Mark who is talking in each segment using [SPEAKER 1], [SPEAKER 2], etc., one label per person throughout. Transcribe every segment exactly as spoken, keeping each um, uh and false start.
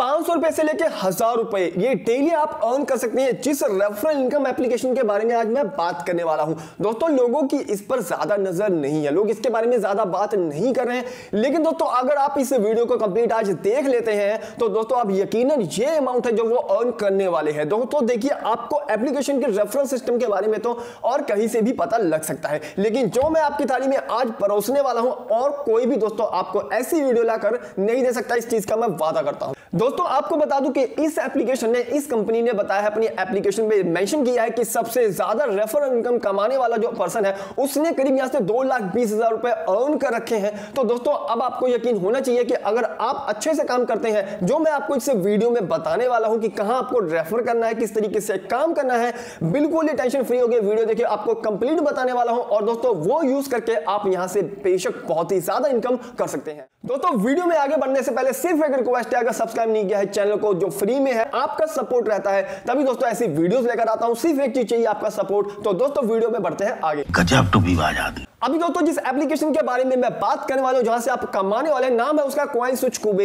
[SPEAKER 1] पांच सौ रुपए से लेकर हजार रुपए ये डेली आप अर्न कर सकते हैं जिस रेफरल इनकम एप्लीकेशन के बारे में आज मैं बात करने वाला हूं। दोस्तों लोगों की इस पर ज्यादा नजर नहीं है, लोग इसके बारे में ज्यादा बात नहीं कर रहे हैं, लेकिन दोस्तों अगर आप इस वीडियो को कंप्लीट आज देख लेते हैं तो दोस्तों आप यकीनन ये अमाउंट है जो वो अर्न करने वाले हैं। दोस्तों देखिए आपको एप्लीकेशन के रेफरल सिस्टम के बारे में तो और कहीं से भी पता लग सकता है, लेकिन जो मैं आपकी थाली में आज परोसने वाला हूं और कोई भी दोस्तों आपको ऐसी वीडियो लाकर नहीं दे सकता, इस चीज का मैं वादा करता हूं। दोस्तों आपको बता दूं कि इस एप्लीकेशन ने इस कंपनी ने बताया है, अपनी एप्लीकेशन में मेंशन किया है कि सबसे ज्यादा रेफरल इनकम कमाने वाला जो पर्सन है उसने करीब यहां से दो लाख बीस हजार रुपए अर्न कर रखे हैं। तो दोस्तों अब आपको यकीन होना चाहिए कि अगर आप अच्छे से काम करते हैं, जो मैं आपको इस वीडियो में बताने वाला हूं कि कहां आपको रेफर करना है, किस तरीके से काम करना है, बिल्कुल ही टेंशन फ्री हो गए वीडियो देखिए, आपको कंप्लीट बताने वाला हूं और दोस्तों वो यूज करके आप यहां से बेशक बहुत ही ज्यादा इनकम कर सकते हैं। दोस्तों वीडियो में आगे बढ़ने से पहले सिर्फ एक रिक्वेस्ट है, अगर सब्सक्राइब नहीं किया है चैनल को जो फ्री में है, आपका सपोर्ट रहता है तभी दोस्तों ऐसी वीडियोस लेकर आता हूं, सिर्फ एक चीज चाहिए आपका सपोर्ट। तो दोस्तों वीडियो में बढ़ते हैं आगे।
[SPEAKER 2] गजब टू बी आजादी।
[SPEAKER 1] अभी दोस्तों जिस एप्लीकेशन के बारे में मैं बात करने वाला हूं, जहां से आप कमाने वाले, नाम है उसका कॉइनस्विच कुबेर।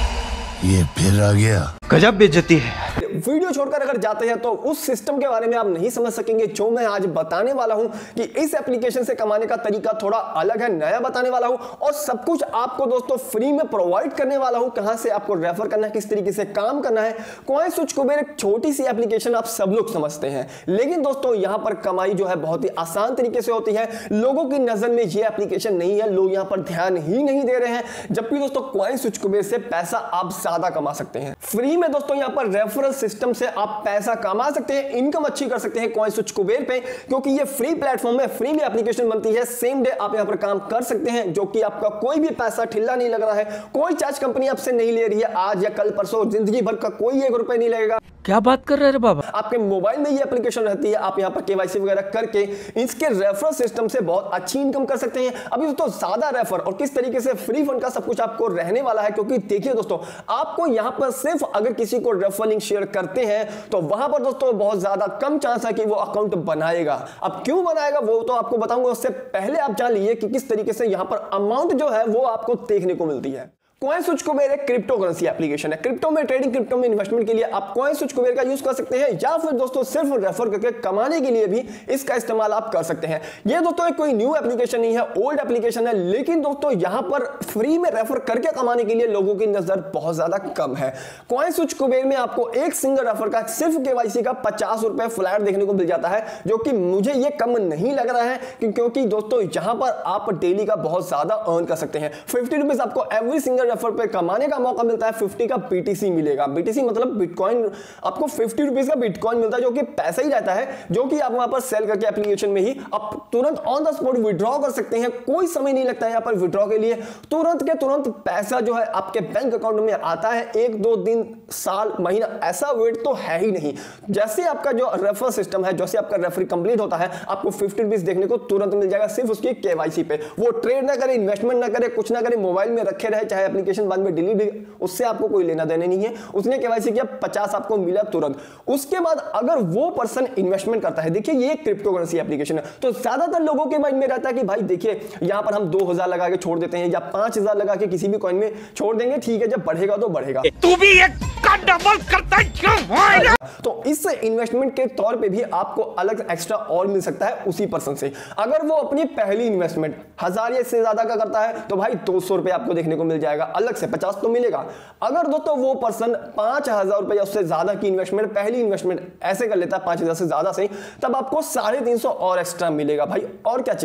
[SPEAKER 2] ये फिर आ गया,
[SPEAKER 3] गजब बेइज्जती है।
[SPEAKER 1] वीडियो छोड़कर अगर जाते हैं तो उस सिस्टम के बारे में आप नहीं समझ सकेंगे जो मैं आज बताने वाला हूं कि इस एप्लीकेशन से कमाने का तरीका थोड़ा अलग है, नया बताने वाला हूं और सब कुछ आपको दोस्तों फ्री में प्रोवाइड करने वाला हूं। कहां से आपको रेफर करना है, किस तरीके से काम करना है। कॉइनस्विच कुबेर एक छोटी सी एप्लीकेशन आप सब लोग समझते हैं, लेकिन दोस्तों यहां पर कमाई जो है बहुत ही आसान तरीके से होती है। लोगों की नजर में यह एप्लीकेशन नहीं है, लोग यहां पर ध्यान ही नहीं दे रहे हैं, जबकि दोस्तों कॉइनस्विच कुबेर से पैसा आप ज्यादा कमा सकते हैं। फ्री में दोस्तों यहां पर रेफरल सिस्टम से आप पैसा कमा सकते हैं, इनकम अच्छी कर सकते हैं कॉइनस्विच कुबेर पे, क्योंकि ये फ्री प्लेटफॉर्म है, फ्री में एप्लीकेशन बनती है, सेम डे आप यहां पर काम कर सकते हैं, जो कि आपका कोई भी पैसा ठिल्ला नहीं लग रहा है, कोई चार्ज कंपनी आपसे नहीं ले रही है, आज या कल परसों जिंदगी भर का कोई एक रुपए नहीं लगेगा।
[SPEAKER 3] क्या बात कर रहे हैं बाबा,
[SPEAKER 1] आपके मोबाइल में ये एप्लीकेशन रहती है, आप यहां पर केवाईसी वगैरह करके इसके रेफरल सिस्टम से बहुत अच्छी इनकम कर सकते हैं। अभी दोस्तों ज्यादा रेफर और किस तरीके से फ्री फंड का सब कुछ आपको रहने वाला है, क्योंकि देखिए दोस्तों आपको यहां पर सिर्फ अगर किसी को रेफरल लिंक शेयर करते हैं तो वहां पर दोस्तों बहुत ज्यादा कम चांस है कि वो अकाउंट बनाएगा। अब क्यों बनाएगा वो तो आपको बताऊंगा, उससे पहले आप जान लीजिए कि किस तरीके से यहां पर अमाउंट जो है वो आपको देखने को मिलती है। कॉइनस्विच कुबेर एक क्रिप्टो करेंसी एप्लीकेशन है, क्रिप्टो में ट्रेडिंग, क्रिप्टो में इन्वेस्टमेंट के लिए आप कॉइनस्विच कुबेर का यूज कर सकते हैं, या फिर दोस्तों सिर्फ रेफर करके कमाने के लिए भी इसका इस्तेमाल आप कर सकते हैं। ये दोस्तों कोई न्यू एप्लीकेशन नहीं है, ओल्ड एप्लीकेशन है, लेकिन दोस्तों यहां पर फ्री में रेफर करके कमाने के लिए लोगों की नजर बहुत ज्यादा कम है। कॉइनस्विच कुबेर में आपको एक सिंगल रेफर का सिर्फ केवाईसी का पचास रुपए फ्लैट देखने को मिल जाता है, जो कि मुझे ये कम नहीं लग रहा है, क्योंकि दोस्तों यहां पर आप डेली का बहुत ज्यादा अर्न कर सकते हैं। फिफ्टी रुपीज आपको एवरी सिंगल रेफर पे कमाने का मौका मिलता है, फिफ्टी का बीटीसी मिलेगा। बीटीसी मतलब बिटकॉइन, आपको फिफ्टी रुपीज का बिटकॉइन मिलता है, जो कि पैसा ही रहता है, जो कि आप वहां पर सेल करके एप्लीकेशन में ही आप तुरंत ऑन द स्पॉट विड्रॉ कर सकते हैं। कोई समय नहीं लगता है यहां पर विड्रॉ के लिए, तुरंत के तुरंत पैसा जो है आपके बैंक अकाउंट में आता है। एक दो दिन, साल, महीना ऐसा वेट तो है ही नहीं। जैसे आपका जो रेफर सिस्टम है, जैसे आपका रेफर कंप्लीट होता है, आपको फिफ्टी रुपीज देखने को तुरंत मिल जाएगा, सिर्फ उसकी केवाईसी पे। वो ट्रेड ना करे, इन्वेस्टमेंट ना करे, कुछ ना करे, मोबाइल में रखे रहे, चाहे एप्लीकेशन बाद में डिलीट, उससे आपको कोई लेना देना नहीं है। उसने केवाईसी किया, पचास आपको मिला तुरंत। उसके बाद अगर वो पर्सन इन्वेस्टमेंट करता है, देखिए ये क्रिप्टो करेंसी एप्लीकेशन है, तो ज्यादातर लोगों के माइंड में रहता है कि भाई देखिए यहां पर हम दो हजार लगा के छोड़ देते हैं या पांच हजार लगा के किसी भी कॉइन में छोड़ देंगे, ठीक है, जब बढ़ेगा तो बढ़ेगा।
[SPEAKER 3] तू भी एक का डबल करता है,
[SPEAKER 1] तो इस इन्वेस्टमेंट के तौर पे भी आपको अलग एक्स्ट्रा और मिल सकता है उसी पर्सन से। अगर वो अपनी पहली इन्वेस्टमेंट हजार या इससे ज्यादा का करता है तो भाई दो सौ रुपए आपको देखने को मिल जाएगा, अलग से पचास तो मिलेगा। अगर दोस्तों वो पर्सन पांच हजार रुपए या उससे ज्यादा की इन्वेस्टमेंट, पहली इन्वेस्टमेंट ऐसे कर लेता है पांच हजार से ज्यादा से, तब आपको साढ़े तीन सौ और एक्स्ट्रा मिलेगा। भाई और क्या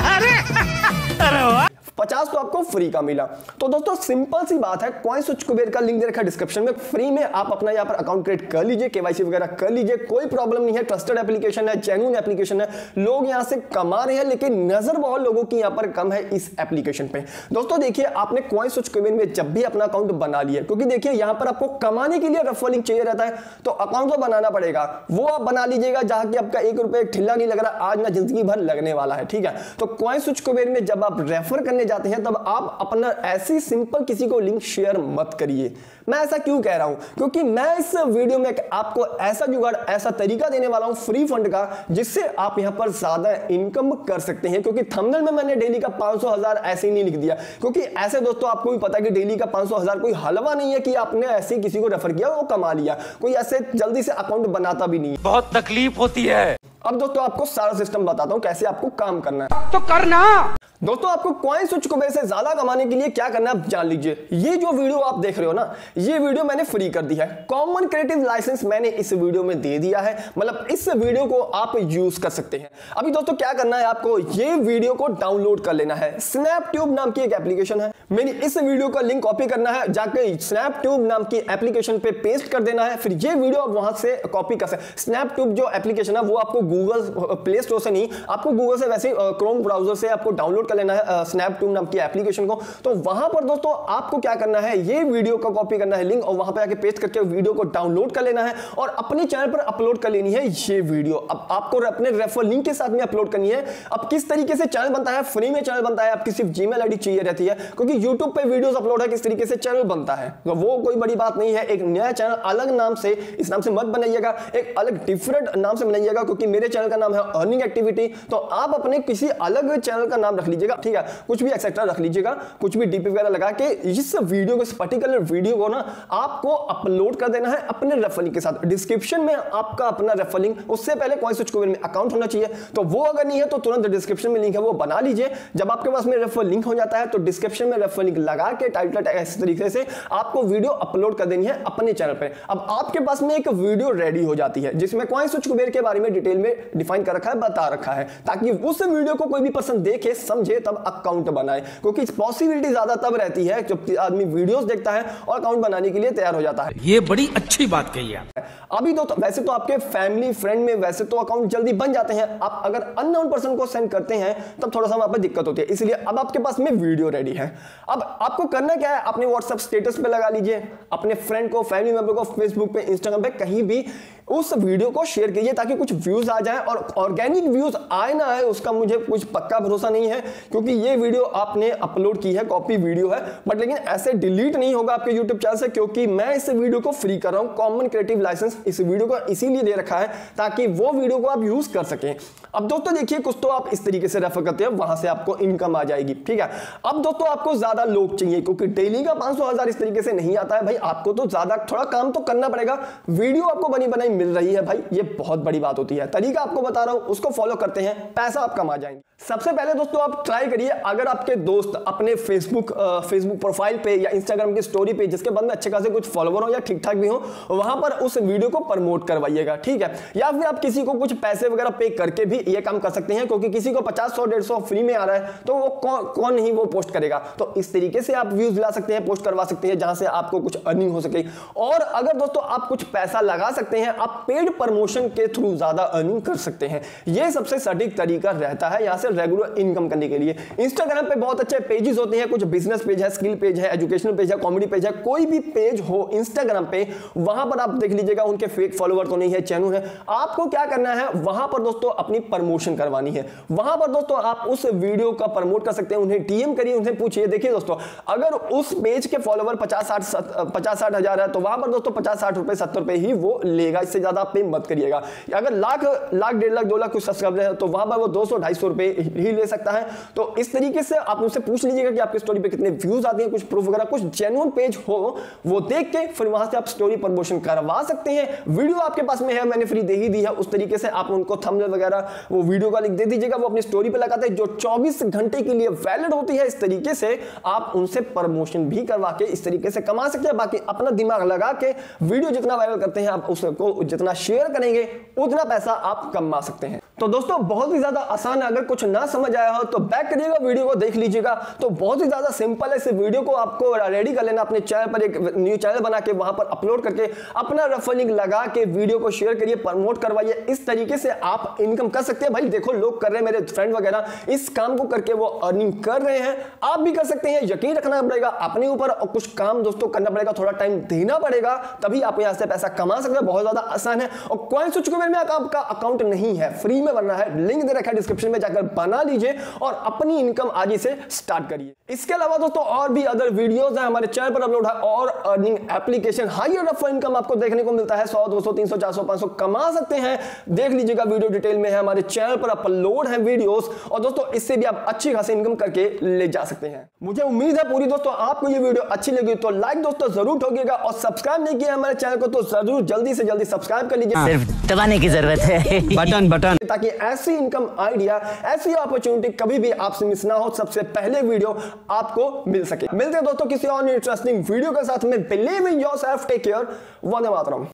[SPEAKER 1] चाहिए, पचास तो आपको फ्री का मिला। तो दोस्तों सिंपल सी बात है, कॉइनस्विच कुबेर का लिंक दे रखा है डिस्क्रिप्शन में, फ्री में आप अपना यहां पर अकाउंट क्रिएट कर लीजिए, केवाईसी वगैरह कर लीजिए, कोई प्रॉब्लम नहीं है। ट्रस्टेड एप्लीकेशन है, जेन्युइन एप्लीकेशन है, लोग यहां से कमा रहे हैं, लेकिन नजर बहुत लोगों की यहां पर कम है इस एप्लीकेशन पे। दोस्तों देखिए आपने कॉइनस्विच कुबेर में जब भी अपना अकाउंट बना लिया, क्योंकि देखिए यहां पर आपको कमाने के लिए रेफर लिंक चाहिए रहता है, तो अकाउंट तो बनाना पड़ेगा, वो आप बना लीजिएगा जहां की आपका एक रुपए ठिल्ला नहीं लग रहा, आज ना जिंदगी भर लगने वाला है, ठीक है। तो कॉइनस्विच कुबेर में जब आप रेफर करने करने जाते हैं तब आप अपना ऐसी सिंपल किसी को लिंक शेयर मत करिए। मैं ऐसा क्यों कह रहा हूं? क्योंकि मैं इस वीडियो में आपको ऐसा जुगाड़, ऐसा तरीका देने वाला हूं फ्री फंड का, जिससे आप यहां पर ज्यादा इनकम कर सकते हैं। क्योंकि थंबनेल में मैंने डेली का पाँच सौ हजार ऐसे ही नहीं लिख दिया, क्योंकि ऐसे दोस्तों आपको भी पता है कि डेली का पाँच सौ हजार कोई हलवा नहीं है कि आपने ऐसे किसी को रेफर किया वो कमा लिया। कोई ऐसे जल्दी से अकाउंट बनाता भी नहीं है,
[SPEAKER 3] बहुत तकलीफ होती है।
[SPEAKER 1] अब दोस्तों आपको सारा सिस्टम बताता हूं कैसे आपको काम करना है।
[SPEAKER 3] तो करना
[SPEAKER 1] दोस्तों आपको कॉइन स्विच कुबेर से ज्यादा कमाने के लिए क्या करना है आप जान लीजिए। ये जो वीडियो आप देख रहे हो ना, ये वीडियो मैंने फ्री कर दी है। कॉमन क्रिएटिव लाइसेंस मैंने इस वीडियो में दे दिया है, मतलब इस वीडियो को आप यूज कर सकते हैं। अभी दोस्तों क्या करना है, आपको ये वीडियो को डाउनलोड कर लेना है। स्नैपट्यूब नाम की एक एप्लीकेशन है, मेरी इस वीडियो का लिंक कॉपी करना है, जाकर स्नैपट्यूब नाम की एप्लीकेशन पे पेस्ट कर देना है। फिर ये वीडियो आप वहां से कॉपी कर सकते। स्नैपट्यूब जो एप्लीकेशन है वो आपको गूगल प्ले स्टोर से नहीं, आपको गूगल से वैसे क्रोम ब्राउजर से आपको डाउनलोड कर लेना है स्नैपट्यूब नाम की एप्लीकेशन को। तो वहां पर दोस्तों आपको क्या करना है, ये वीडियो का कॉपी करना है लिंक, और वहां पे आके पेस्ट करके वीडियो को डाउनलोड कर लेना है और अपने चैनल पर अपलोड कर लेनी है ये वीडियो। अब आपको अपने रेफर लिंक के साथ में अपलोड करनी है। अब किस तरीके से चैनल बनता है, फ्री में चैनल बनता है, आपकी सिर्फ जीमेल आईडी चाहिए रहती है, क्योंकि यूट्यूब पे वीडियोस अपलोड है, किस तरीके से चैनल बनता है तो वो कोई बड़ी बात नहीं है। एक नया चैनल अलग नाम से, इस नाम से मत बनाइएगा, एक अलग डिफरेंट नाम से बनाइएगा, क्योंकि मेरे चैनल का नाम है अर्निंग एक्टिविटी। तो आप अपने किसी अलग चैनल का नाम रख लीजिएगा, ठीक है, कुछ भी एक्सेट्रा रख लीजिएगा, कुछ भी डीपी वगैरह लगा के इस वीडियो को, इस पर्टिकुलर वीडियो को ना आपको अपलोड कर देना है अपने रेफर लिंक के साथ। डिस्क्रिप्शन में आपका अपना रेफर लिंक, उससे पहले कॉइन स्विच कुबेर में अकाउंट होना चाहिए, तो वो अगर नहीं है तो तुरंत डिस्क्रिप्शन में लिंक है वो बना लीजिए। जब आपके पास में रेफर लिंक हो जाता है तो डिस्क्रिप्शन में रेफर लिंक लगा के टाइटल टैग इस तरीके से आपको वीडियो अपलोड कर देनी है अपने चैनल पे। अब आपके पास में एक वीडियो रेडी हो जाती है जिसमें कॉइन स्विच कुबेर के बारे में डिटेल में डिफाइन कर रखा है, बता रखा है, ताकि उस वीडियो को कोई भी पर्सन देखे, समझे, तब अकाउंट बनाए। क्योंकि पॉसिबिलिटी ज्यादा तब रहती है जब आदमी वीडियोस देखता है और अकाउंट बनाने के लिए तैयार हो जाता है।
[SPEAKER 3] ये बड़ी अच्छी बात कही है।
[SPEAKER 1] अभी तो, तो वैसे तो आपके फैमिली फ्रेंड में वैसे तो अकाउंट जल्दी बन जाते हैं, आप अगर अननोन पर्सन को सेंड करते हैं तब थोड़ा सा वहां पर दिक्कत होती है। इसलिए अब आपके पास में वीडियो रेडी है। अब आपको करना क्या है, अपने व्हाट्सएप स्टेटस पे लगा लीजिए, अपने फ्रेंड को, फैमिली मेंबर को, फेसबुक पे, इंस्टाग्राम पे, कहीं भी उस वीडियो को शेयर कीजिए ताकि कुछ व्यूज आ जाए। और ऑर्गेनिक व्यूज आए ना आए उसका मुझे कुछ पक्का भरोसा नहीं है, क्योंकि ये वीडियो आपने अपलोड की है, कॉपी वीडियो है, बट लेकिन ऐसे डिलीट नहीं होगा आपके यूट्यूब चैनल से, क्योंकि मैं इस वीडियो को फ्री कर रहा हूं। कॉमन क्रिएटिव लाइसेंस इस वीडियो को इसीलिए दे रखा है ताकि वो वीडियो को आप यूज कर सकें। अब दोस्तों देखिए, कुछ तो आप इस तरीके से रेफर करते हैं, वहां से आपको इनकम आ जाएगी, ठीक है। अब दोस्तों आपको ज्यादा लोग चाहिए, क्योंकि डेली का पांच सौ हजार इस तरीके से नहीं आता है भाई, आपको तो ज्यादा थोड़ा काम तो करना पड़ेगा। वीडियो आपको बनी बनाई मिल रही है भाई, ये बहुत बड़ी बात होती है। तरीका आपको बता रहा हूं, उसको फॉलो करते हैं, पैसा आप कमा जाएंगे। सबसे पहले दोस्तों आप ट्राई करिए, अगर आपके दोस्त अपने फेसबुक फेसबुक प्रोफाइल पे या इंस्टाग्राम की स्टोरी पे, जिसके बाद में अच्छे खासे कुछ फॉलोवर हो या ठीक ठाक भी हो, वहां पर उस वीडियो को प्रमोट करवाइएगा, ठीक है। या फिर आप किसी को कुछ पैसे वगैरह पे करके भी ये काम कर सकते हैं, क्योंकि किसी को पचास सौ डेढ़ सौ फ्री में आ रहा है तो वो कौन कौन नहीं वो पोस्ट करेगा। तो इस तरीके से आप व्यूज ला सकते हैं, पोस्ट करवा सकते हैं, जहां से आपको कुछ अर्निंग हो सके। और अगर दोस्तों आप कुछ पैसा लगा सकते हैं, आप पेड प्रमोशन के थ्रू ज्यादा अर्निंग कर सकते हैं। यह सबसे सटीक तरीका रहता है यहां से रेगुलर इनकम करने के लिए। इंस्टाग्राम पे बहुत अच्छे पेजेस होते हैं, कुछ बिजनेस पेज है, स्किल पेज है, एजुकेशनल पेज है, कॉमेडी पेज है, कोई भी पेज हो इंस्टाग्राम पे, वहां पर आप देख लीजिएगा उनके फेक फॉलोवर तो नहीं है, चैनल है। आपको क्या करना है, वहां पर दोस्तों अपनी प्रमोशन करवानी है। वहां पर दोस्तों आप उस वीडियो का प्रमोट कर सकते हैं, उन्हें डीएम करिए, उन्हें पूछिए। देखिए दोस्तों, अगर उस पेज के फॉलोवर पचास साठ पचास साठ हजार है तो वहां पर दोस्तों पचास साठ रुपए सत्तर रुपए ही वो लेगा, इससे ज्यादा आप पे मत करिएगा। अगर लाख लाख डेढ़ लाख दो लाख कुछ सब्सक्राइबर है तो वहां पर वो दो सौ ढाई सौ रुपए ही ले सकता है। तो इस तरीके से आप उनसे पूछ लीजिएगा कि आपकी स्टोरी पे कितने व्यूज आते हैं, कुछ प्रूफ वगैरह, कुछ जेन्युइन पेज हो वो देख के फिर वहां से आप स्टोरी प्रमोशन करवा सकते हैं। वीडियो आपके पास में है, मैंने फ्री दे ही दी है, उस तरीके से आप उनको थंबनेल वगैरह वो वीडियो का लिंक दे दीजिएगा, वो अपनी स्टोरी पे लगाते हैं, जो चौबीस घंटे के लिए वैलिड होती है। इस तरीके से आप उनसे प्रमोशन भी करवा के इस तरीके से कमा सकते हैं। बाकी अपना दिमाग लगा के वीडियो जितना वायरल करते हैं, आप उसको जितना शेयर करेंगे उतना पैसा आप कमा सकते हैं। तो दोस्तों बहुत ही ज्यादा आसान है, अगर कुछ ना समझ आया हो तो बैक करिएगा, वीडियो को देख लीजिएगा। तो बहुत ही ज्यादा सिंपल है, इस वीडियो को आपको रेडी कर लेना, अपने चैनल पर एक न्यू चैनल बना के वहां पर अपलोड करके अपना रेफर लिंक लगा के वीडियो को शेयर करिए, प्रमोट करवाइए। इस तरीके से आप इनकम कर सकते हैं। भाई देखो लोग कर रहे हैं, मेरे फ्रेंड वगैरह इस काम को करके वो अर्निंग कर रहे हैं, आप भी कर सकते हैं। यकीन रखना पड़ेगा अपने ऊपर और कुछ काम दोस्तों करना पड़ेगा, थोड़ा टाइम देना पड़ेगा, तभी आप यहां से पैसा कमा सकते हैं। बहुत ज्यादा आसान है। और कॉइन स्विच कुबेर में आपका अकाउंट नहीं है, फ्री में में बनना है, लिंक दे रखा है डिस्क्रिप्शन में, जाकर बना लीजिए और अपनी इनकम आज ही से स्टार्ट करिए। इसके अलावा दोस्तों और भी अदर वीडियोस हैं हमारे चैनल पर अपलोड है और earning application higher refer income आपको देखने को मिलता है। सौ दो सौ तीन सौ चार सौ पांच सौ कमा सकते हैं, देख लीजिएगा, वीडियो डिटेल में है, हमारे चैनल पर अपलोड है वीडियोस। और दोस्तों इससे भी आप अच्छी खासी इनकम करके ले जा सकते हैं। मुझे उम्मीद है पूरी दोस्तों आपको ये वीडियो अच्छी लगी तो लाइक दोस्तों जरूर ठोकिएगा और सब्सक्राइब नहीं किया हमारे चैनल को तो जरूर जल्दी से जल्दी सब्सक्राइब कर लीजिए,
[SPEAKER 4] सिर्फ दबाने की जरूरत है बटन बटन,
[SPEAKER 1] ताकि ऐसी इनकम आइडिया, ऐसी अपॉर्चुनिटी कभी भी आपसे मिस ना हो, सबसे पहले वीडियो आपको मिल सके। मिलते हैं दोस्तों किसी और इंटरेस्टिंग वीडियो के साथ में। Believe in yourself, take care, वंदे मातरम।